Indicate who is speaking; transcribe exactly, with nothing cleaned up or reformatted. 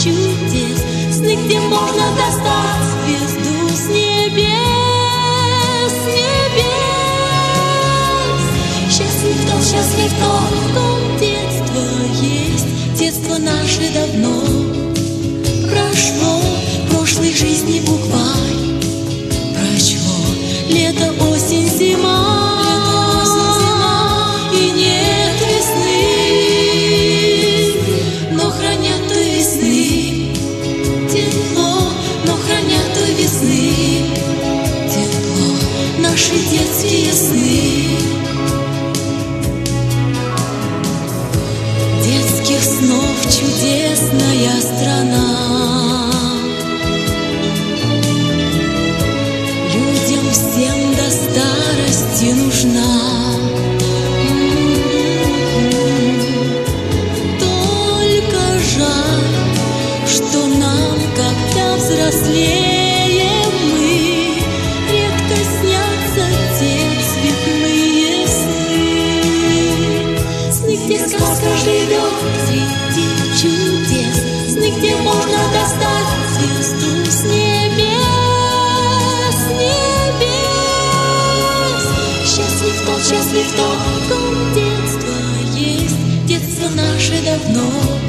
Speaker 1: чудес, сны, где можно достать звезду с небес, с небес. Счастлив тот, счастлив тот, в ком детство есть, детство наше давно прошло, прошлой жизни букварь прочло. Лето, осень, зима, и нет весны, но хранят той весны тепло, но хранят той весны тепло наши детские сны. Детских снов чудесная страна, людям всем до старости нужна. Только жаль, что нам, когда взрослеем мы, редко снятся те цветные сны. Сны, где сказка живет среди чудес, сны, где можно достать звезду с небес, с небес. Счастлив тот, счастлив тот, в ком детство есть, детство наше давно